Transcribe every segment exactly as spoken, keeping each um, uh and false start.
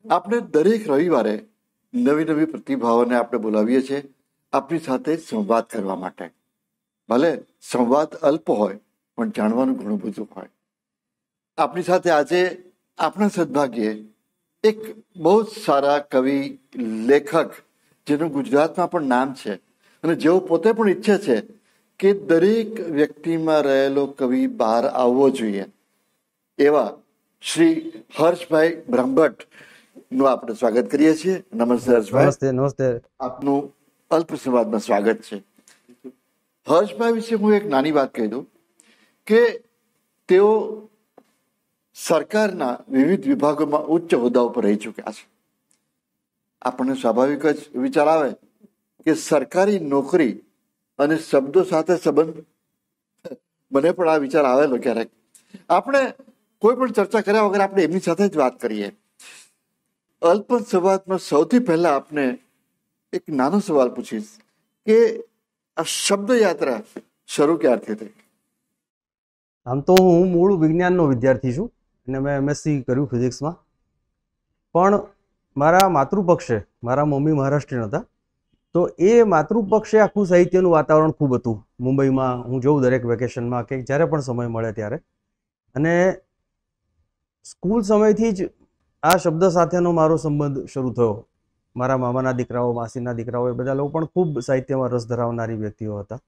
આપણે દરેક રવિવારે નવી નવી પ્રતિભાઓને આપણે બોલાવીએ છીએ આપણી સાથે સંવાદ કરવા માટે. ભલે સંવાદ અલ્પ હોય પણ જાણવાનું ઘણું બધું હોય. આપણી સાથે આજે આપણા સદભાગ્યે એક બહુ જ સારા કવિ, લેખક, જેનું ગુજરાતમાં પણ નામ છે અને જેઓ પોતે પણ ઈચ્છે છે કે દરેક વ્યક્તિમાં રહેલો કવિ બહાર આવવો જોઈએ, એવા શ્રી હર્ષભાઈ બ્રહ્મભટ્ટ નું આપણે સ્વાગત કરીએ છીએ. નમસ્તે હર્ષભાઈ. નમસ્તે. નમસ્તે. આપનું અલ્પ સંવાદમાં સ્વાગત છે. હર્ષભાઈ વિશે હું એક નાની વાત કહી દઉં કે તેઓ સરકારના વિવિધ વિભાગોમાં ઉચ્ચ હોદ્દા ઉપર રહી ચૂક્યા છે. આપણને સ્વાભાવિક જ વિચાર આવે કે સરકારી નોકરી અને શબ્દો સાથે સંબંધ, મને પણ આ વિચાર આવેલો ક્યારેક. આપણે કોઈ પણ ચર્ચા કર્યા વગર આપણે એમની સાથે જ વાત કરીએ. અલ્પ સંવાદમાં સૌથી પહેલા આપને એક નાનો સવાલ પૂછીશ કે આ શબ્દ યાત્રા શરૂ ક્યારથી થઈ? આમ તો હું મૂળ વિજ્ઞાનનો વિદ્યાર્થી છું અને મેં એમએસસી કર્યું ફિઝિક્સમાં. પણ મારા માતૃપક્ષે મારા મમ્મી મહારાષ્ટ્રીયન હતા, તો એ માતૃપક્ષે આખું સાહિત્યનું વાતાવરણ ખૂબ હતું. મુંબઈમાં હું જોઉં દરેક વેકેશનમાં કે જ્યારે પણ સમય મળે ત્યારે. અને સ્કૂલ સમયથી જ આ શબ્દ સાથેનો મારો સંબંધ શરૂ થયો. મારા મામાના દીકરાઓ, માસીના દીકરાઓ, એ બધા લોકો પણ ખૂબ સાહિત્યમાં રસ ધરાવનારી વ્યક્તિઓ હતા.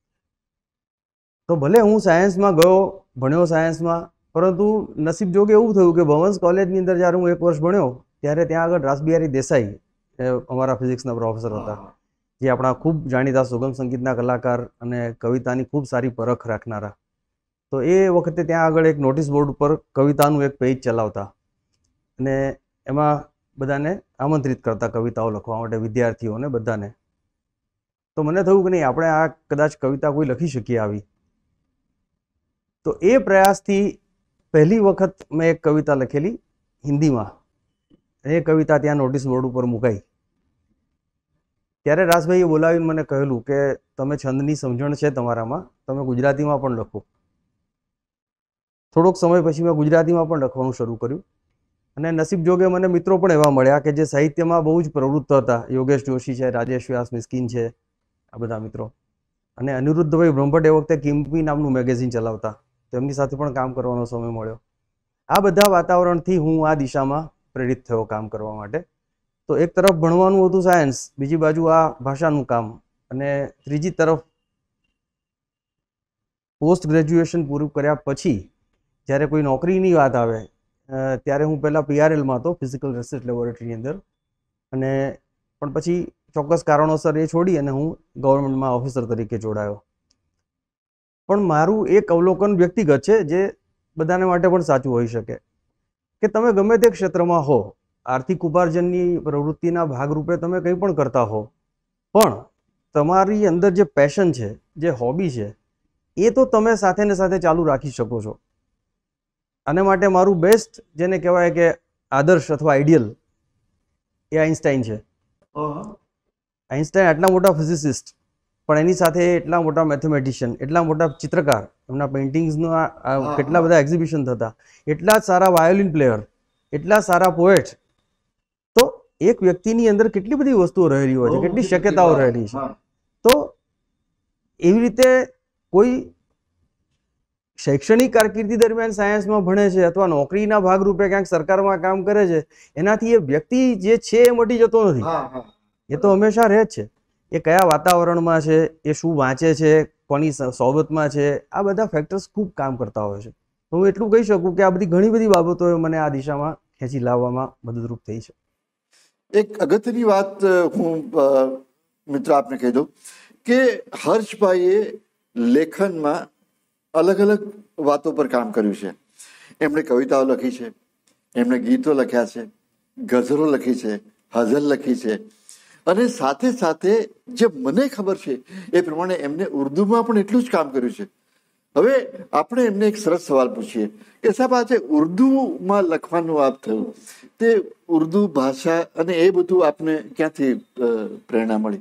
તો ભલે હું સાયન્સમાં ગયો, ભણ્યો સાયન્સમાં, પરંતુ નસીબ જોગે એવું થયું કે ભવન્સ કોલેજની અંદર જ્યારે હું એક વર્ષ ભણ્યો ત્યારે ત્યાં આગળ રાસબિહારી દેસાઈ અમારા ફિઝિક્સના પ્રોફેસર હતા, જે આપણા ખૂબ જાણીતા સુગમ સંગીતના કલાકાર અને કવિતાની ખૂબ સારી પરખ રાખનારા. તો એ વખતે ત્યાં આગળ એક નોટિસ બોર્ડ ઉપર કવિતાનું એક પેજ ચલાવતા અને એમાં બધાને આમંત્રિત કરતા કવિતાઓ લખવા માટે, વિદ્યાર્થીઓને બધાને. તો મને થયું કે નહીં, આપણે આ કદાચ કવિતા કોઈ લખી શકીએ આવી. તો એ પ્રયાસથી પહેલી વખત મેં એક કવિતા લખેલી હિન્દીમાં. એ કવિતા ત્યાં નોટિસ બોર્ડ ઉપર મુકાઈ. ત્યારે રાસભાઈએ બોલાવીને મને કહેલું કે તમે છંદની સમજણ છે તમારામાં, તમે ગુજરાતીમાં પણ લખો. થોડોક સમય પછી મેં ગુજરાતીમાં પણ લખવાનું શરૂ કર્યું. અને નસીબ જોગે મને મિત્રો પણ એવા મળ્યા કે જે સાહિત્યમાં બહુ જ પ્રવૃત્ત હતા. યોગેશ જોશી છે, રાજેશ વ્યાસ મિસ્કિન છે, આ બધા મિત્રો. અને અનિરુદ્ધભાઈ બ્રહ્મભટ્ટ એ વખતે કિમ્પી નામનું મેગેઝિન ચલાવતા, તેમની સાથે પણ કામ કરવાનો સમય મળ્યો. આ બધા વાતાવરણથી હું આ દિશામાં પ્રેરિત થયો કામ કરવા માટે. તો એક તરફ ભણવાનું હતું સાયન્સ, બીજી બાજુ આ ભાષાનું કામ, અને ત્રીજી તરફ પોસ્ટ ગ્રેજ્યુએશન પૂરું કર્યા પછી જ્યારે કોઈ નોકરીની વાત આવે ત્યારે હું પહેલાં પીઆરએલમાં હતો, ફિઝિકલ રિસર્ચ લેબોરેટરીની અંદર. અને પણ પછી ચોક્કસ કારણોસર એ છોડી અને હું ગવર્મેન્ટમાં ઓફિસર તરીકે જોડાયો. પણ મારું એક અવલોકન વ્યક્તિગત છે, જે બધાને માટે પણ સાચું હોઈ શકે, કે તમે ગમે તે ક્ષેત્રમાં હો, આર્થિક ઉપાર્જનની પ્રવૃત્તિના ભાગરૂપે તમે કંઈ પણ કરતા હો, પણ તમારી અંદર જે પેશન છે, જે હોબી છે, એ તો તમે સાથે ને સાથે ચાલુ રાખી શકો છો. આને માટે મારું બેસ્ટ, જેને કહેવાય કે આદર્શ અથવા આઈડિયલ, એ આઇન્સ્ટાઈન છે. આઇન્સ્ટાઈન આટલા મોટા ફિઝિસિસ્ટ, પણ એની સાથે એટલા મોટા મેથેમેટિશિયન, એટલા મોટા ચિત્રકાર, એમના પેઇન્ટિંગ્સના કેટલા બધા એક્ઝિબિશન થતા, એટલા જ સારા વાયોલિન પ્લેયર, એટલા સારા પોએટ. તો એક વ્યક્તિની અંદર કેટલી બધી વસ્તુઓ રહેલી હોય છે, કેટલી શક્યતાઓ રહેલી છે. તો એવી રીતે કોઈ શૈક્ષણિક કારકિર્દી દરમિયાન સાયન્સમાં ભણે છે અથવા નોકરીના ભાગરૂપે ક્યાંક સરકારમાં કામ કરે છે, એનાથી એ વ્યક્તિ જે છે એ મટી જતો નથી. એ તો હંમેશા રહે જ છે. એ કયા વાતાવરણમાં છે, એ શું વાંચે છે, કોની સોબતમાં છે, આ બધા ફેક્ટર્સ ખૂબ કામ કરતા હોય છે. તો હું એટલું કહી શકું કે આ બધી ઘણી બધી બાબતોએ મને આ દિશામાં ખેંચી લાવવામાં મદદરૂપ થઈ છે. એક અગત્યની વાત હું મિત્રો આપને કહી દઉં કે હર્ષભાઈએ લેખનમાં અલગ અલગ વાતો પર કામ કર્યું છે. એમણે કવિતાઓ લખી છે, એમણે ગીતો લખ્યા છે, ગઝલો લખી છે, હઝલ લખી છે, અને સાથે સાથે જે મને ખબર છે એ પ્રમાણે એમને ઉર્દુમાં પણ એટલું જ કામ કર્યું છે. હવે આપણે એમને એક સરસ સવાલ પૂછીએ કે સાહેબ, આજે ઉર્દુમાં લખવાનું આપ થયું, તે ઉર્દુ ભાષા અને એ બધું આપને ક્યાંથી પ્રેરણા મળી?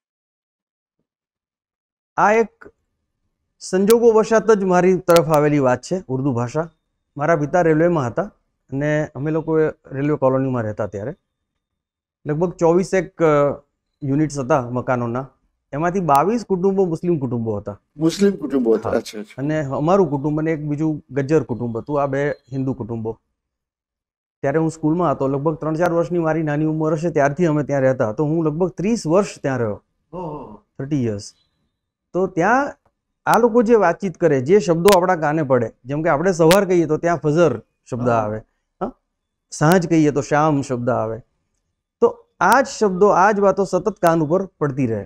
આ એક સંજોગો વશાત જ મારી તરફ આવેલી વાત છે. ઉર્દુ ભાષા, મારા પિતા રેલવેમાં હતા અને અમે લોકો રેલવે કોલોનીમાં રહેતા ત્યારે લગભગ ચોવીસેક યુનિટ્સ હતા મકાનોના, એમાંથી બાવીસ કુટુંબો મુસ્લિમ કુટુંબો હતા. મુસ્લિમ કુટુંબો હતા. હા. અચ્છા અચ્છા. અને અમારું કુટુંબ અને એક બીજું ગજ્જર કુટુંબ હતું, આ બે હિન્દુ કુટુંબો. ત્યારે હું સ્કૂલમાં હતો, લગભગ ત્રણ ચાર વર્ષની મારી નાની ઉંમર હશે ત્યારથી અમે ત્યાં રહેતા. તો હું લગભગ ત્રીસ વર્ષ ત્યાં રહ્યો, થર્ટી યર્સ. તો ત્યાં આ લોકો જે વાતચીત કરે, જે શબ્દો આપણા કાને પડે, જેમ કે આપણે સવાર કહીએ તો ત્યાં ફજર શબ્દ આવે, હા, સાંજ કહીએ તો શામ શબ્દ આવે. તો આ જ શબ્દો, આ જ વાતો સતત કાન ઉપર પડતી રહે.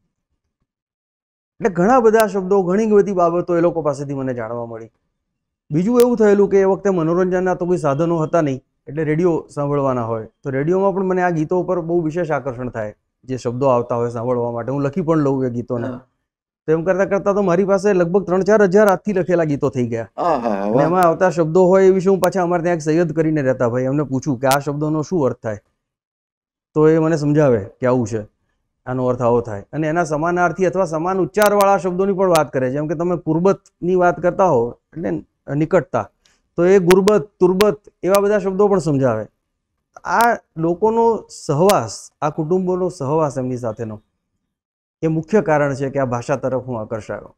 એટલે ઘણા બધા શબ્દો, ઘણી બધી બાબતો એ લોકો પાસેથી મને જાણવા મળી. બીજું એવું થયેલું કે એ વખતે મનોરંજનના તો કોઈ સાધનો હતા નહીં, એટલે રેડિયો સાંભળવાના હોય તો રેડિયોમાં પણ મને આ ગીતો ઉપર બહુ વિશેષ આકર્ષણ થાય, જે શબ્દો આવતા હોય સાંભળવા માટે. હું લખી પણ લઉં એ ગીતોને. તો એમ કરતા કરતા તો મારી પાસે લગભગ ત્રણ ચાર હજાર હાથથી લખેલા ગીતો થઈ ગયા. અને એમાં આવતા શબ્દો હોય એ વિશે હું પાછા અમારે ત્યાં એક સૈયદ કરીને રહેતા ભાઈ, એમને પૂછું કે આ શબ્દોનો શું અર્થ થાય, તો એ મને સમજાવે કે આવું છે, આનો અર્થ આવો થાય. અને એના સમાનાર્થી અથવા સમાન ઉચ્ચારવાળા શબ્દોની પણ વાત કરે. જેમ કે તમે કુરબતની વાત કરતા હો એટલે નિકટતા, તો એ ગુરબત, તુરબત એવા બધા શબ્દો પણ સમજાવે. આ લોકોનો સહવાસ, આ કુટુંબોનો સહવાસ એમની સાથેનો, એ મુખ્ય કારણ છે કે આ ભાષા તરફ હું આકર્ષાયો.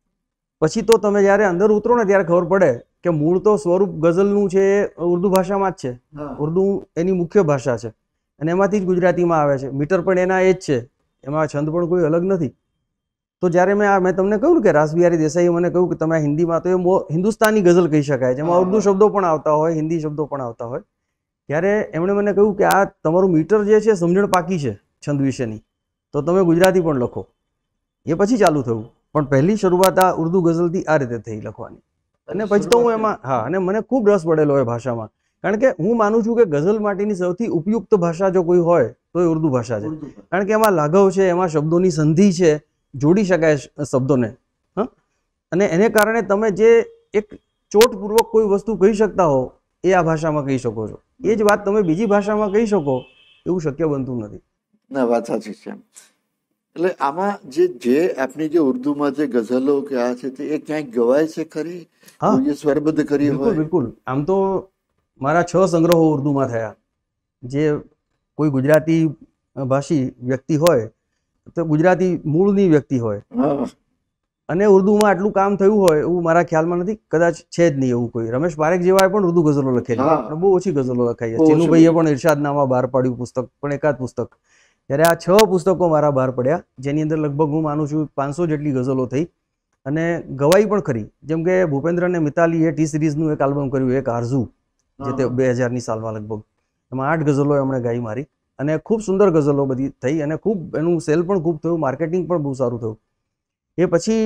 પછી તો તમે જ્યારે અંદર ઉતરો ને ત્યારે ખબર પડે કે મૂળ તો સ્વરૂપ ગઝલનું છે એ ઉર્દુ ભાષામાં જ છે. ઉર્દુ એની મુખ્ય ભાષા છે અને એમાંથી જ ગુજરાતીમાં આવે છે. મીટર પણ એના એ જ છે, એમાં છંદ પણ કોઈ અલગ નથી. તો જ્યારે મેં આ મેં તમને કહ્યું કે રાસબિહારી દેસાઈએ મને કહ્યું કે તમે હિન્દીમાં, તો એ હિન્દુસ્તાની ગઝલ કહી શકાય, જેમાં ઉર્દુ શબ્દો પણ આવતા હોય, હિન્દી શબ્દો પણ આવતા હોય. ત્યારે એમણે મને કહ્યું કે આ તમારું મીટર જે છે સમજણ પાકી છે છંદ વિશેની, તો તમે ગુજરાતી પણ લખો. એ પછી ચાલુ થયું, પણ પહેલી શરૂઆત આ ઉર્દુ ગઝલથી આ રીતે થઈ લખવાની. અને પછી તો હું એમાં, હા, અને મને ખૂબ રસ પડેલો એ ભાષામાં. કારણ કે હું માનું છું કે ગઝલ માટેની સૌથી ઉપયુક્ત ભાષા જો કોઈ હોય તો એ ઉર્દુ ભાષા છે. કારણ કે એમાં લાઘવ છે, એમાં શબ્દોની સંધિ છે, જોડી શકાય શબ્દોને. હા, અને એને કારણે તમે જે એક ચોટપૂર્વક કોઈ વસ્તુ કહી શકતા હો એ આ ભાષામાં કહી શકો છો. એ જ વાત તમે બીજી ભાષામાં કહી શકો એવું શક્ય બનતું નથી. ના, વાત સાચી છે. એટલે આમાં જે જે આપની જે ઉર્દુમાં જે ગઝલો કે આ છે તે એ ક્યાંક ગવાય છે ખરી? હા, જે સ્વરબદ્ધ કરી હોય? બિલકુલ. આમ તો મારા છ સંગ્રહો ઉર્દુમાં થયા. જે કોઈ ગુજરાતી ભાષી વ્યક્તિ હોય, તો ગુજરાતી મૂળની વ્યક્તિ હોય અને ઉર્દુમાં આટલું કામ થયું હોય એવું મારા ખ્યાલમાં નથી. કદાચ છે જ નહીં એવું કોઈ. રમેશ પારેખ જેવાએ પણ ઉર્દુ ગઝલો લખેલી, પણ બહુ ઓછી ગઝલો લખાઈ છે. ચીનુભાઈએ પણ ઇરશાદનામા બહાર પાડ્યું પુસ્તક, પણ એકાદ પુસ્તક. ત્યારે આ છ પુસ્તકો મારા બહાર પડ્યા, જેની અંદર લગભગ હું માનું છું પાંચસો જેટલી ગઝલો થઈ અને ગવાઈ પણ ખરી. જેમ કે ભૂપેન્દ્ર અને મિતાલીએ ટી સિરીઝનું એક આલ્બમ કર્યું, એક આરઝુ, જે તે બે હજારની સાલમાં લગભગ. એમાં આઠ ગઝલો એમણે ગાઈ મારી અને ખૂબ સુંદર ગઝલો બધી થઈ અને ખૂબ એનું સેલ પણ ખૂબ થયું, માર્કેટિંગ પણ બહુ સારું થયું. એ પછી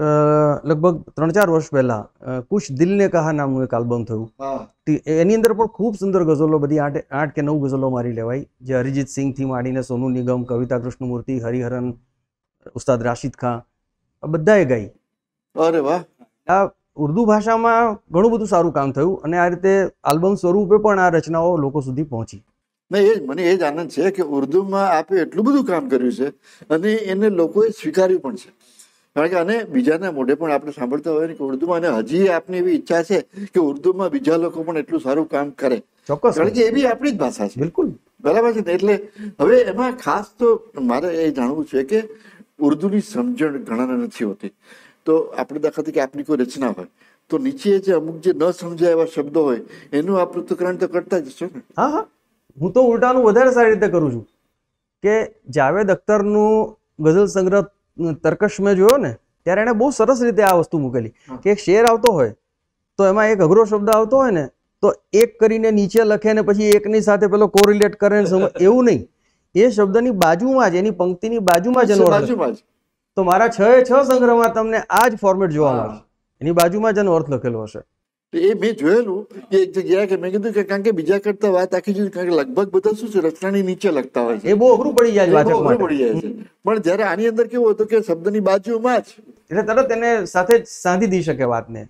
લગભગ ત્રણ ચાર વર્ષ પહેલા કુછ દિલ ને કહા નામનું એક આલ્બમ થયું. એની અંદર પણ ખૂબ સુંદર ગઝલો, બધી આઠ આઠ કે નવ ગઝલો મારી લેવાઈ, જે અરિજીત સિંહથી માંડીને સોનુ નિગમ, કવિતા કૃષ્ણમૂર્તિ, હરિહરન, ઉસ્તાદ રાશિદ ખાન, બધાએ ગાઈ. અરે વાહ! આ ઉર્દુ ભાષામાં ઘણું બધું સારું કામ થયું અને આ રીતે આલ્બમ સ્વરૂપે પણ આ રચનાઓ લોકો સુધી પહોંચી. નહીં, એ મને એ જ આનંદ છે કે ઉર્દુમાં આપે એટલું બધું કામ કર્યું છે અને એને લોકોએ સ્વીકાર્યું પણ છે. કારણ કે અને બીજાના મોઢે પણ આપણે સાંભળતા હોય ને કે ઉર્દુમાં, અને હજી આપની એવી ઈચ્છા છે કે ઉર્દુમાં બીજા લોકો પણ એટલું સારું કામ કરે. ચોક્કસ, કારણ કે એ બી આપણી જ ભાષા છે. બિલકુલ બરાબર છે ને. એટલે હવે એમાં ખાસ તો મારે એ જાણવું છે કે ઉર્દુની સમજણ ઘણાને નથી હોતી. તો આપણે દાખલાથી કે આપની કોઈ રચના હોય તો નીચે જે અમુક જે ન સમજાય એવા શબ્દો હોય એનું આ પૃથ્થકરણ તો કરતા જ છો ને? હા હા, હું તો ઉલટાનું વધારે સારી રીતે કરું છું. કે જાવેદ અખ્તરનું ગઝલ સંગ્રહ તર્કશ મેં જોયો ને, ત્યારે એણે બહુ સરસ રીતે આ વસ્તુ મૂકેલી કે એક શેર આવતો હોય તો એમાં એક અઘરો શબ્દ આવતો હોય ને તો એક કરીને નીચે લખે ને પછી એકની સાથે પેલો કોરિલેટ કરે ને, એવું નહીં, એ શબ્દની બાજુમાં જ, એની પંક્તિની બાજુમાં જ એનો અર્થ. તો મારા છ એ છ સંગ્રહમાં તમને આ જ ફોર્મેટ જોવા મળશે, એની બાજુમાં જ એનો અર્થ લખેલો હશે. એ મેં જોયેલું કે એક જગ્યાએ કે મેં કીધું કે કારણ કે બીજા કરતા વાત આખી જુદી, કારણ કે લગભગ બધા શું છે રચનાની નીચે લખતા હોય છે, એ બહુ અઘરું પડી જાય વાચક માટે. પડી જાય છે. પણ જયારે આની અંદર કેવું હતું કે શબ્દની બાજુમાં જ, એટલે તરત એને સાથે જ સાંધી દઈ શકે વાતને.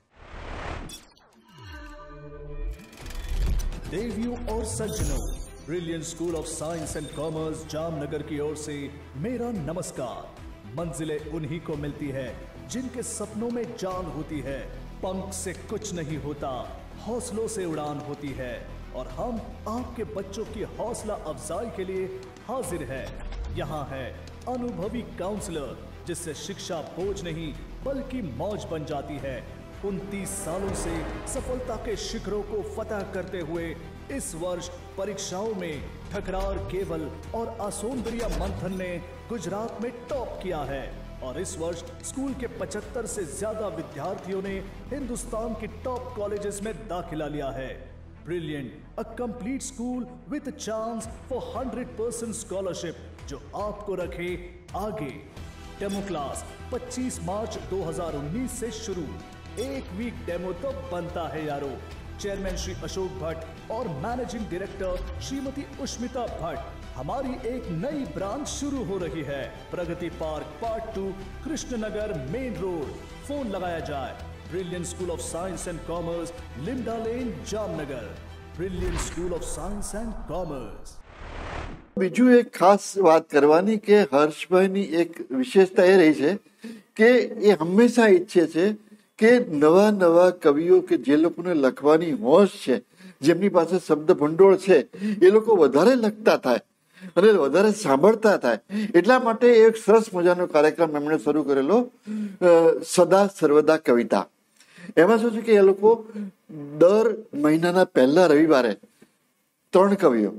देवियों और सज्जनों, brilliant school of science and commerce Jamnagar की ओर से मेरा नमस्कार. मंजिलें उन्हीं को मिलती है जिनके सपनों में जान होती है. पंख से कुछ नहीं होता, हौसलों से उड़ान होती है और हम आपके बच्चों की हौसला अफजाई के लिए हाजिर है। यहाँ है अनुभवी काउंसलर जिससे शिक्षा बोझ नहीं बल्कि मौज बन जाती है। उनतीस सालों से सफलता के शिखरों को फतह करते हुए इस वर्ष परीक्षाओं में ठकरार केवल और आसोंदरिया मंथन ने गुजरात में टॉप किया है और इस वर्ष स्कूल के पचहत्तर से ज्यादा विद्यार्थियों ने हिंदुस्तान की टॉप कॉलेजेस में दाखिला लिया है। Brilliant, a complete school with chance for hundred percent scholarship जो आपको रखे आगे। डेमो क्लास पच्चीस मार्च दो हज़ार उन्नीस से शुरू। एक वीक डेमो तो बनता है यारो। चेयरमैन श्री अशोक भट्ट और मैनेजिंग डायरेक्टर श्रीमती उष्मिता भट्ट। हमारी एक नई ब्रांच शुरू हो रही है, Pragati park part two, Krishnanagar main road. Phone लगाया जाए। Brilliant school of science and commerce, Linda lane, Jamnagar. Brilliant school of science and commerce. બીજું એક ખાસ વાત કરવાની કે હર્ષભાઈની એક વિશેષતા એ રહી છે કે એ હંમેશા ઈચ્છે છે કે નવા નવા કવિઓ કે જે લોકોને લખવાની હોશ છે, જેમની પાસે શબ્દ ભંડોળ છે, એ લોકો વધારે લખતા થાય અને વધારે સાંભળતા થાય। એટલા માટે એક સરસ મજાનો કાર્યક્રમ એમણે શરૂ કરેલો, સદા સર્વદા કવિતા। એમાં શું છે કે એ લોકો દર મહિનાના પહેલા રવિવારે ત્રણ કવિઓ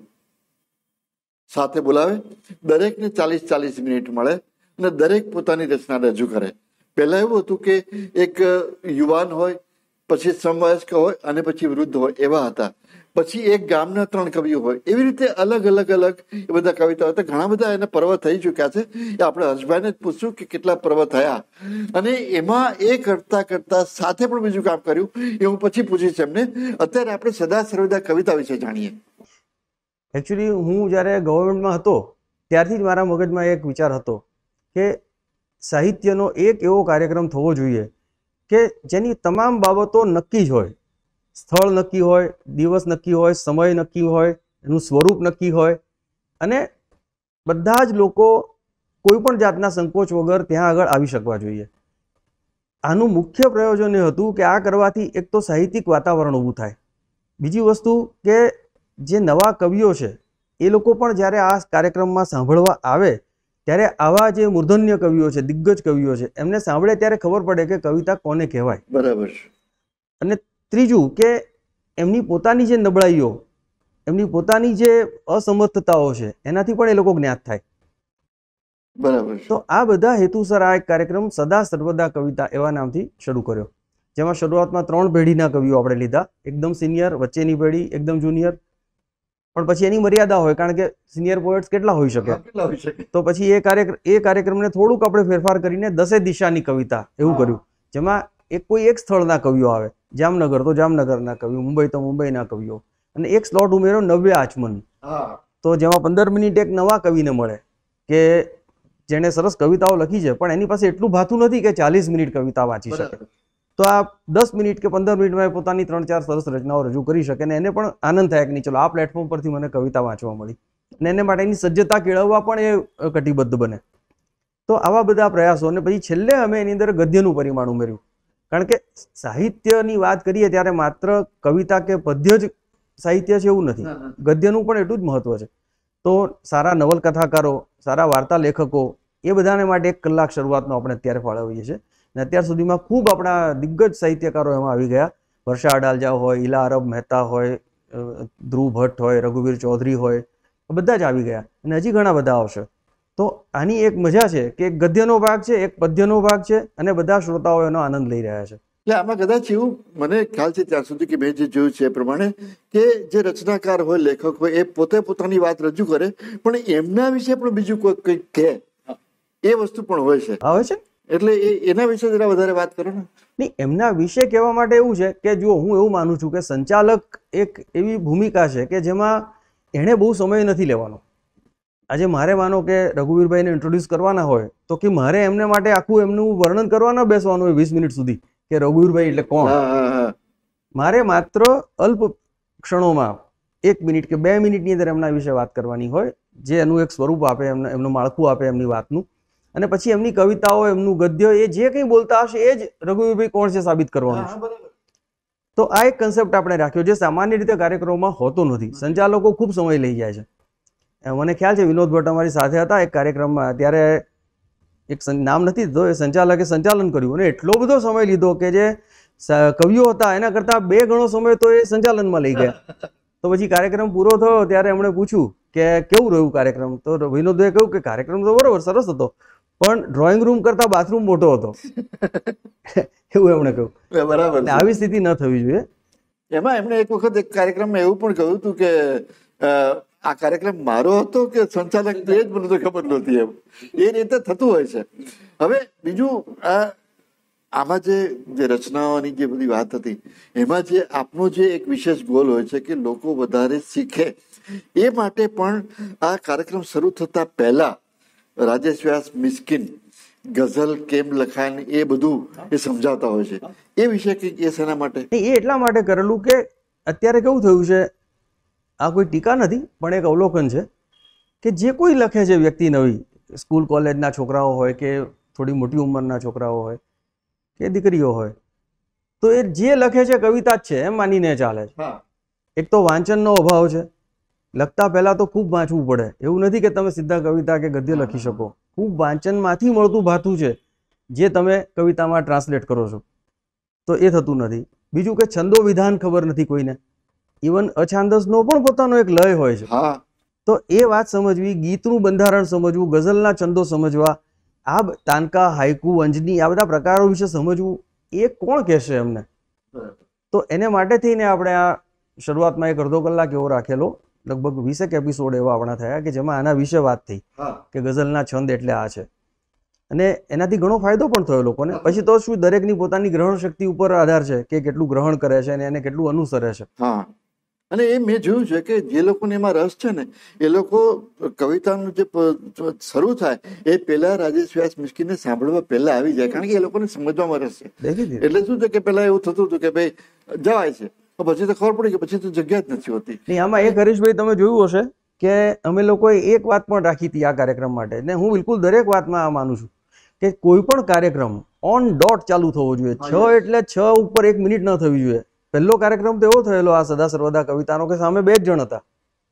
સાથે બોલાવે, દરેકને ચાલીસ ચાલીસ મિનિટ મળે અને દરેક પોતાની રચના રજૂ કરે। પહેલા એવું હતું કે એક યુવાન હોય, પછી સમવયસ્ક હોય અને પછી વૃદ્ધ હોય, એવા હતા। પછી એક ગામના ત્રણ કવિઓ હોય, એવી રીતે અલગ અલગ અલગ એ બધા કવિતાઓ હતા। ઘણા બધા એના પર્વ થઈ ચૂક્યા છે। એ આપણે હર્ષભાઈને જ પૂછશું કે કેટલા પર્વ થયા અને એમાં એ કરતા કરતા સાથે પણ બીજું કામ કર્યું, એ હું પછી પૂછીશ એમને। અત્યારે આપણે સદા સર્વદા કવિતા વિશે જાણીએ। એકચ્યુઅલી હું જ્યારે ગવર્મેન્ટમાં હતો ત્યારથી જ મારા મગજમાં એક વિચાર હતો કે સાહિત્યનો એક એવો કાર્યક્રમ થવો જોઈએ કે જેની તમામ બાબતો નક્કી જ હોય, સ્થળ નક્કી હોય, દિવસ નક્કી હોય, સમય નક્કી હોય, એનું સ્વરૂપ નક્કી હોય અને બધા જ લોકો કોઈ પણ જાતના સંકોચ વગર ત્યાં આગળ આવી શકવા જોઈએ। આનું મુખ્ય પ્રયોજન એ હતું કે આ કરવાથી એક તો સાહિત્યિક વાતાવરણ ઊભું થાય, બીજી વસ્તુ કે જે નવા કવિઓ છે એ લોકો પણ જ્યારે આ કાર્યક્રમમાં સાંભળવા આવે ત્યારે આવા જે મૂર્ધન્ય કવિઓ છે, દિગ્ગજ કવિઓ છે, એમને સાંભળે ત્યારે ખબર પડે કે કવિતા કોને કહેવાય। બરાબર છે। અને ત્રીજું કે એમની પોતાની જે નબળાઈઓ, એમની પોતાની જે અસમર્થતાઓ છે એનાથી પણ એ લોકો જ્ઞાત થાય। બરાબર। તો આ બધા હેતુસર આ એક કાર્યક્રમ સદા સર્વદા કવિતા એવા નામથી શરૂ કર્યો, જેમાં શરૂઆતમાં ત્રણ પેઢીના કવિઓ આપણે લીધા, એકદમ સિનિયર, વચ્ચેની પેઢી, એકદમ જુનિયર। પણ પછી એની મર્યાદા હોય, કારણ કે સિનિયર પોએટ્સ કેટલા હોઈ શકે, તો પછી એ કાર્યક્રમ એ કાર્યક્રમને થોડુંક આપણે ફેરફાર કરીને દસે દિશાની કવિતા એવું કર્યું, જેમાં એક કોઈ એક સ્થળના કવિઓ આવે, જામનગર તો જામનગરના કવિઓ, મુંબઈ તો મુંબઈના કવિઓ, અને એક સ્લોટ ઉમેર્યો નવ્ય આચમન, તો જેમાં પંદર મિનિટ એક નવા કવિને મળે કે જેણે સરસ કવિતાઓ લખી છે પણ એની પાસે એટલું ભાતું નથી કે ચાલીસ મિનિટ કવિતા વાંચી શકે, તો આ દસ મિનિટ કે પંદર મિનિટમાં પોતાની ત્રણ ચાર સરસ રચનાઓ રજૂ કરી શકે અને એને પણ આનંદ થાય કે નહીં ચલો આ પ્લેટફોર્મ પરથી મને કવિતા વાંચવા મળી, અને એને માટેની સજ્જતા કેળવવા પણ એ કટિબદ્ધ બને। તો આવા બધા પ્રયાસો, અને પછી છેલ્લે અમે એની અંદર ગદ્યનું પરિમાણ ઉમેર્યું, કારણ કે સાહિત્યની વાત કરીએ ત્યારે માત્ર કવિતા કે પદ્ય જ સાહિત્ય છે એવું નથી, ગદ્યનું પણ એટલું જ મહત્વ છે। તો સારા નવલકથાકારો, સારા વાર્તા લેખકો, એ બધાને માટે એક કલાક શરૂઆતનો આપણે અત્યારે ફાળવીએ છીએ અને અત્યાર સુધીમાં ખૂબ આપણા દિગ્ગજ સાહિત્યકારો એમાં આવી ગયા। વર્ષા અડાલજા હોય, ઈલા અરબ મહેતા હોય, ધ્રુવ ભટ્ટ હોય, રઘુવીર ચૌધરી હોય, બધા જ આવી ગયા અને હજી ઘણા બધા આવશે। તો આની એક મજા છે કે એક ગદ્યનો ભાગ છે, એક પદ્યનો ભાગ છે અને બધા શ્રોતાઓ એનો આનંદ લઈ રહ્યા છે। એટલે આમાં કદાચ એવું મને ખ્યાલ છે ત્યાં સુધી કે મેં જે જોયું છે એ પ્રમાણે કે જે રચનાકાર હોય, લેખક હોય, એ પોતે પોતાની વાત રજૂ કરે પણ એમના વિશે પણ બીજું કોઈ કંઈક કહે, એ વસ્તુ પણ હોય છે આવે છે એટલે એ એના વિશે જરા વધારે વાત કરો ને। નહીં, એમના વિશે કહેવા માટે એવું છે કે જો હું એવું માનું છું કે સંચાલક એક એવી ભૂમિકા છે કે જેમાં એણે બહુ સમય નથી લેવાનો। આજે મારે માનો કે રઘુવીરભાઈને ઇન્ટ્રોડ્યુસ કરવાના હોય તો કે મારે એમને માટે આખું એમનું વર્ણન કરવા ન બેસવાનું હોય વીસ મિનિટ સુધી કે રઘુવીરભાઈ એટલે કોણ, મારે માત્ર અલ્પ ક્ષણોમાં એક મિનિટ કે બે મિનિટની અંદર એમના વિશે વાત કરવાની હોય, જે એનું એક સ્વરૂપ આપે, એમને એમનું માળખું આપે એમની વાતનું, અને પછી એમની કવિતાઓ, એમનું ગદ્ય, એ જે કંઈ બોલતા હશે એ જ રઘુવીરભાઈ કોણ છે સાબિત કરવાનું છે। તો આ એક કન્સેપ્ટ આપણે રાખ્યો જે સામાન્ય રીતે કાર્યક્રમોમાં હોતો નથી. સંચાલકો ખૂબ સમય લઈ જાય છે. મને ખ્યાલ છે વિનોદ ભટ્ટ અમારી સાથે હતા એક કાર્યક્રમમાં, ત્યારે એક નામ નથી દીધો, એ સંચાલકે સંચાલન કર્યું અને એટલો બધો સમય લીધો કે જે કવિઓ હતા એના કરતાં બે ગણો સમય તો એ સંચાલનમાં લઈ ગયા. તો પછી કાર્યક્રમ પૂરો થયો ત્યારે એમણે પૂછ્યું કે કેવું રહ્યું કાર્યક્રમ, તો વિનોદભાઈએ કહ્યું કે કાર્યક્રમ તો બરોબર સરસ હતો, પણ ડ્રોઈંગ રૂમ કરતા બાથરૂમ મોટો હતો એવું એમણે કહ્યું. બરાબર, આવી સ્થિતિ ન થવી જોઈએ. એમાં એમણે એક વખત એક કાર્યક્રમમાં એવું પણ કહ્યું હતું કે આ કાર્યક્રમ મારો હતો કે સંચાલક એ જ મને તો ખબર નહોતી. એમ એ રીતે થતું હોય છે. હવે બીજું આ આમાં જે જે રચનાઓની જે બધી વાત હતી એમાં જે આપનો જે એક વિશેષ ગોલ હોય છે કે લોકો વધારે શીખે, એ માટે પણ આ કાર્યક્રમ શરૂ થતા પહેલા રાજેશ વ્યાસ મિસ્કિન ગઝલ કેમ લખાય એ બધું એ સમજાવતા હોય છે. એ વિશે કંઈક એ શેના માટે? એ એટલા માટે કરેલું કે અત્યારે કેવું થયું છે, આ કોઈ ટીકા નથી પણ એક અવલોકન છે કે જે કોઈ લખે છે વ્યક્તિ નવી, સ્કૂલ કોલેજના છોકરાઓ હોય કે થોડી મોટી ઉંમરના છોકરાઓ હોય કે દીકરીઓ હોય, તો એ જે લખે છે કવિતા જ છે એમ માનીને ચાલે છે. એક તો વાંચનનો અભાવ છે, લખતા પહેલા તો ખૂબ વાંચવું પડે. એવું નથી કે તમે સીધા કવિતા કે ગદ્ય લખી શકો, ખૂબ વાંચનમાંથી મળતું ભાથું છે જે તમે કવિતામાં ટ્રાન્સલેટ કરો છો, તો એ થતું નથી. બીજું કે છંદો વિધાન ખબર નથી કોઈને, ઇવન અછાંદસનો પણ પોતાનો એક લય હોય છે. તો એ વાત સમજવી, ગીતનું બંધારણ સમજવું, ગઝલના છંદો સમજવા, આ તાનકા, હાઈકુ, અંજની, આ બધા પ્રકારો વિશે સમજવું, એ કોણ કહેશે એમને? તો એને માટે થઈને આપણે આ શરૂઆતમાં એક અડધો કલાક એવો રાખેલો, લગભગ વીસેક એપિસોડ એવા આપણા થયા કે જેમાં આના વિશે વાત થઈ કે ગઝલના છંદ એટલે આ છે. અને એનાથી ઘણો ફાયદો પણ થયો લોકોને. પછી તો શું, દરેકની પોતાની ગ્રહણ શક્તિ ઉપર આધાર છે કે કેટલું ગ્રહણ કરે છે અને એને કેટલું અનુસરે છે. હા, અને એ મેં જોયું છે કે જે લોકોને એમાં રસ છે ને એ લોકો કવિતાનું જે શરૂ થાય એ પહેલા રાજેશ વ્યાસ મિસ્કિનને સાંભળવા પહેલા આવી જાય, કારણ કે એ લોકોને સમજવામાં રસ છે. એટલે શું છે કે પહેલા એવું થતું હતું કે ભાઈ જવાય છે, પછી તો ખબર પડી કે પછી તો જગ્યા જ નથી હોતી. આમાં એક હરીશભાઈ તમે જોયું હશે કે અમે લોકોએ એક વાત પણ રાખી હતી આ કાર્યક્રમ માટે, ને હું બિલકુલ દરેક વાતમાં આ માનું છું કે કોઈ પણ કાર્યક્રમ ઓન ડોટ ચાલુ થવો જોઈએ. છ એટલે છ ઉપર એક મિનિટ ન થવી જોઈએ. પહેલો કાર્યક્રમ તો એવો થયેલો આ સદા સર્વદા કવિતાનો કે સામે બે જ જણ હતા,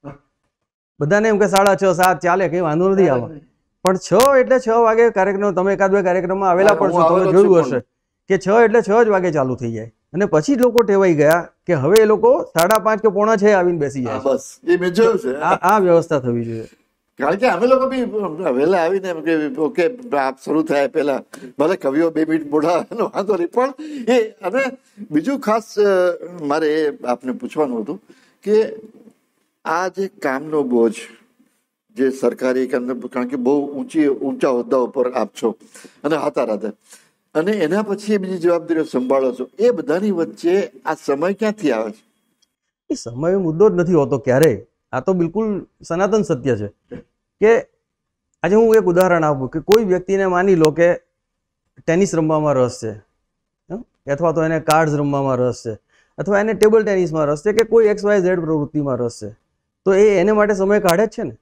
બધાને એમ કે સાડા છ સાત ચાલે, કઈ વાંધો નથી આમાં, પણ છ એટલે છ વાગે કાર્યક્રમ, તમે એકાદ બે કાર્યક્રમમાં આવેલા પણ છો, તમે જોયું હશે કે છ એટલે છ જ વાગે ચાલુ થઈ જાય. અને પછી લોકો ટેવાઈ ગયા કે હવે એ લોકો સાડા પાંચ કે પોણા છ આવીને બેસી જાય. બસ એ મેં જોયું છે. આ વ્યવસ્થા થવી જોઈએ, કારણ કે અમે લોકો બી વહેલા આવીને એમ કે ઓકે આપ શરૂ થાય પહેલા ભલે કવિઓ બે મિનિટ મોડા વાંધો નહીં, પણ એ. અને બીજું ખાસ મારે એ આપને પૂછવાનું હતું કે આ જે કામનો બોજ જે સરકારી, કારણ કે બહુ ઊંચી ઊંચા હોદ્દા ઉપર આપ છો અને હતા રાતે, અને એના પછી એ બીજી જવાબદારીઓ સંભાળો છો, એ બધાની વચ્ચે આ સમય ક્યાંથી આવે છે? એ સમય મુદ્દો જ નથી હોતો ક્યારેય. આ તો બિલકુલ સનાતન સત્ય છે કે આજે હું એક ઉદાહરણ આપું કે કોઈ વ્યક્તિને માની લો કે ટેનિસ રમવામાં રસ છે, અથવા તો એને કાર્ડ્સ રમવામાં રસ છે, અથવા એને ટેબલ ટેનિસમાં રસ છે, કે કોઈ એક્સ વાય ઝેડ પ્રવૃત્તિમાં રસ છે, તો એ એને માટે સમય કાઢે જ છે ને.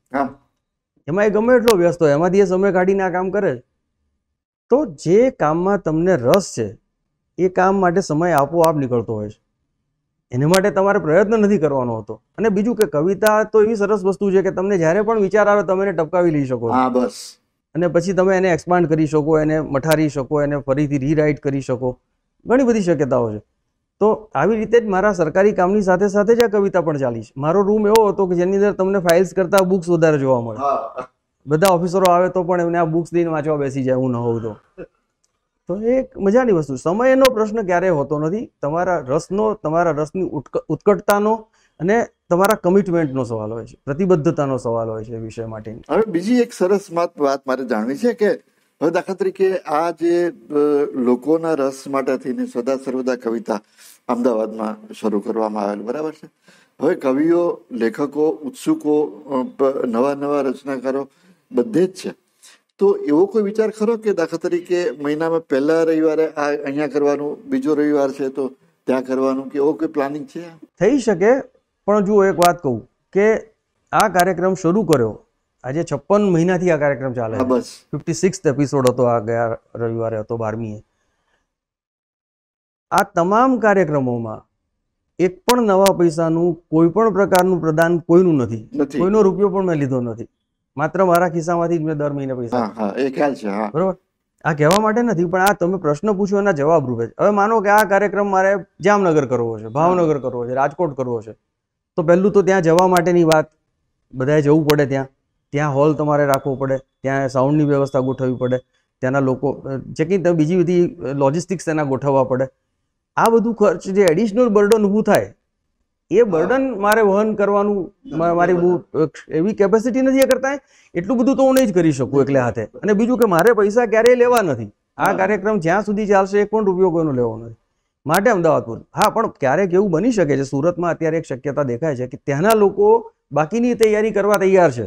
એમાં એ ગમે એટલો વ્યસ્ત હોય, એમાંથી એ સમય કાઢીને આ કામ કરે. તો જે કામમાં તમને રસ છે એ કામ માટે સમય આપોઆપ નીકળતો હોય છે, એને માટે તમારે પ્રયત્ન નથી કરવાનો હોતો. અને બીજું કે કવિતા તો એવી સરસ વસ્તુ છે કે તમને જ્યારે પણ વિચાર આવે તમે એને ટપકાવી લઈ શકો. હા બસ. અને પછી તમે એને એક્સપાન્ડ કરી શકો, એને મઠારી શકો, એને ફરીથી રીરાઇટ કરી શકો, ઘણી બધી શક્યતાઓ છે. તો આવી રીતે જ મારા સરકારી કામની સાથે સાથે જ આ કવિતા પણ ચાલી છે. મારો રૂમ એવો હતો કે જેની અંદર તમને ફાઇલ્સ કરતા બુક્સ વધારે જોવા મળે. બધા ઓફિસરો આવે તો પણ એમને આ બુક્સ લઈને વાંચવા બેસી જાય, હું ન હોઉં તો. તો એ એક મજાની વસ્તુ. સમયનો પ્રશ્ન ક્યારેય હોતો નથી, તમારા રસનો, તમારા રસની ઉત્કટતાનો અને તમારા કમિટમેન્ટનો સવાલ હોય છે, પ્રતિબદ્ધતાનો સવાલ હોય છે વિષય માટેની. હવે બીજી એક સરસ વાત મારે જાણવી છે કે હવે દાખલા તરીકે આ જે લોકોના રસ માટે થઈને સદા સર્વદા કવિતા અમદાવાદમાં શરૂ કરવામાં આવેલું, બરાબર છે. હવે કવિઓ, લેખકો, ઉત્સુકો, નવા નવા રચનાકારો બધે જ છે. તો એવો કોઈ વિચાર ખરો કે દાખલા તરીકે મહિનામાં પહેલા રવિવારે આ અહીંયા કરવાનું, બીજો રવિવાર છે તો ત્યાં કરવાનું, કે એવો કોઈ પ્લાનિંગ છે? થઈ શકે, પણ જુઓ એક વાત કહું કે આ કાર્યક્રમ શરૂ કર્યો આજે છપ્પન મહિનાથી આ કાર્યક્રમ ચાલે છે. બસ ફિફ્ટી સિક્સ એપિસોડ હતો આ, ગયા રવિવારે હતો બારમીએ. આ તમામ કાર્યક્રમોમાં એક પણ નવા પૈસાનું કોઈ પણ પ્રકારનું પ્રદાન કોઈનું નથી, નથી. કોઈનો રૂપિયો પણ મેં લીધો નથી. માત્ર મારા ખિસ્સામાંથી જ મેં દર મહિને પૈસા, હા હા એ ખ્યાલ છે. હા બરોબર. આ કહેવા માટે નથી, પણ આ તમે પ્રશ્ન પૂછ્યો એના જવાબ રૂપે. હવે માનો કે આ કાર્યક્રમ મારે જામનગર કરવો છે, ભાવનગર કરવો છે, રાજકોટ કરવો છે, તો પહેલું તો ત્યાં જવા માટેની વાત, બધાએ જવું પડે, ત્યાં ત્યાં હોલ તમારે રાખવો પડે, ત્યાં સાઉન્ડની વ્યવસ્થા ગોઠવવી પડે, ત્યાંના લોકો ચેકિંગ, બીજી બધી લોજિસ્ટિક્સ એના ગોઠવવા પડે. આ બધું ખર્ચ જે એડિશનલ બર્ડન ઊભું થાય, એ બર્ડન મારે વહન કરવાનું મારી બહુ એવી કેપેસિટી નથી એ કરતા. એટલું બધું તો હું નહીં જ કરી શકું એકલે હાથે. અને બીજું કે મારે પૈસા ક્યારેય લેવા નથી. આ કાર્યક્રમ જ્યાં સુધી ચાલશે એક પણ રૂપિયો કોઈનો લેવો નથી માટે અમદાવાદ પૂરતું. હા, પણ ક્યારેક એવું બની શકે છે, સુરતમાં અત્યારે એક શક્યતા દેખાય છે કે ત્યાંના લોકો બાકીની તૈયારી કરવા તૈયાર છે.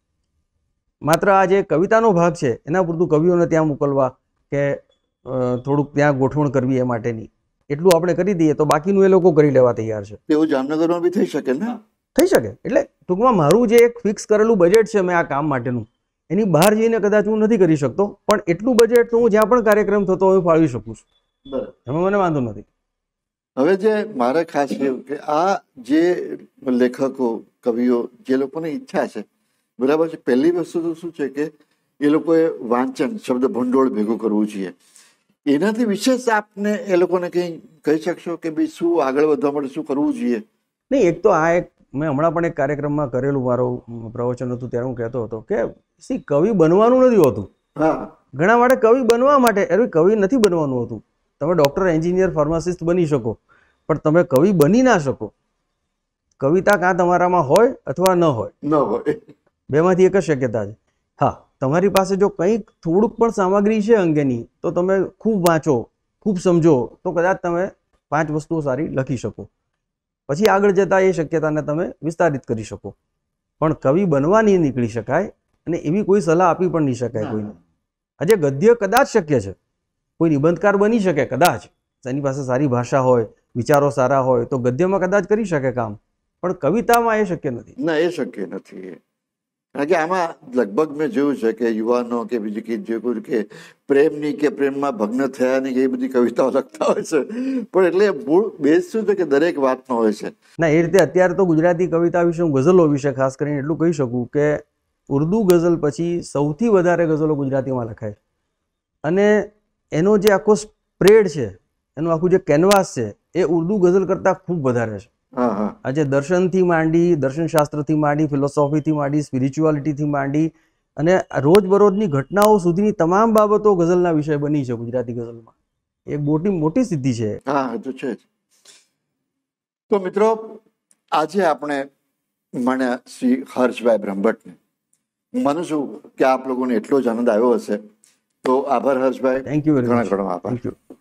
માત્ર આ જે કવિતાનો ભાગ છે એના પૂરતું કવિઓને ત્યાં મોકલવા કે થોડુંક ત્યાં ગોઠવણ કરવી એ માટેની, એટલું આપણે કરી દઈએ તો બાકીનું એ લોકો કરી લેવા તૈયાર છે. એવું જામનગરમાં બી થઈ શકે ને? થઈ શકે. એટલે ટૂંકમાં મારું જે એક ફિક્સ કરેલું બજેટ છે મેં આ કામ માટેનું, એની બહાર જઈને કદાચ હું નથી કરી શકતો, પણ એટલું બજેટ તો હું જ્યાં પણ કાર્યક્રમ થતો હોય ફાળવી શકું છું. એમાં મને વાંધો નથી. હવે જે મારે ખાસ એવું કે આ જે લેખકો કવિઓ જે લોકોની ઈચ્છા છે, બરાબર છે, પહેલી વસ્તુ તો શું છે કે એ લોકોએ વાંચન શબ્દ ભંડોળ ભેગું કરવું જોઈએ. એનાથી વિશેષ આપને એ લોકોને કંઈ કહી શકશો કે ભાઈ શું આગળ વધવા માટે શું કરવું જોઈએ? નહીં, એક તો આ એક મેં હમણાં પણ એક કાર્યક્રમમાં કરેલું મારું પ્રવચન હતું, ત્યારે હું કહેતો હતો કે સી કવિ બનવાનું નથી હોતું. હા, ઘણા માટે કવિ બનવા માટે, અરે કવિ નથી બનવાનું હોતું. તમે ડૉક્ટર, એન્જિનિયર, ફાર્માસિસ્ટ બની શકો, પણ તમે કવિ બની ના શકો. કવિતા કાં તમારામાં હોય અથવા ન હોય, ન હોય, બેમાંથી એક જ શક્યતા છે. હા, તમારી પાસે જો કંઈક થોડુંક પણ સામગ્રી છે અંગેની, તો તમે ખૂબ વાંચો, ખૂબ સમજો, તો કદાચ તમે પાંચ વસ્તુઓ સારી લખી શકો. પછી આગળ જતા એ શક્યતાને તમે વિસ્તારિત કરી શકો. પણ કવિ બનવા નહીં નીકળી શકાય, અને એવી કોઈ સલાહ આપી પણ નહીં શકાય કોઈને. આજે ગદ્ય કદાચ શક્ય છે, કોઈ નિબંધકાર બની શકે કદાચ, એની પાસે સારી ભાષા હોય, વિચારો સારા હોય, તો ગદ્યમાં કદાચ કરી શકે કામ, પણ કવિતામાં એ શક્ય નથી. ના, એ શક્ય નથી. કારણ કે આમાં લગભગ મેં જોયું છે કે યુવાનો કે બીજી કે જે કોઈ કે પ્રેમની કે પ્રેમમાં ભગ્ન થયાની કે એ બધી કવિતાઓ લખતા હોય છે, પણ એટલે મૂળ બેઝ શું છે કે દરેક વાતનો હોય છે. ના, એ રીતે અત્યારે તો ગુજરાતી કવિતા વિશે, હું ગઝલો વિશે ખાસ કરીને એટલું કહી શકું કે ઉર્દુ ગઝલ પછી સૌથી વધારે ગઝલો ગુજરાતીમાં લખાય, અને એનો જે આખો સ્પ્રેડ છે, એનું આખું જે કેનવાસ છે, એ ઉર્દુ ગઝલ કરતાં ખૂબ વધારે છે. આજે દર્શનથી માંડી, દર્શનશાસ્ત્રથી માંડી, ફિલોસોફીથી માંડી, સ્પિરિચ્યુઆલિટીથી માંડી, અને રોજબરોજની ઘટનાઓ સુધીની તમામ બાબતો ગઝલના વિષય બની છે ગુજરાતી ગઝલમાં. એક મોટી મોટી સિદ્ધિ છે. હા, એ તો છે જ. તો મિત્રો, આજે આપણે મળ્યા શ્રી હર્ષભાઈ બ્રહ્મભટ્ટને. હું માનું છું કે આપ લોકોને એટલો જ આનંદ આવ્યો હશે. તો આભાર Harshbhai. Thank you very much. ઘણા ઘણો આભાર. Thank you.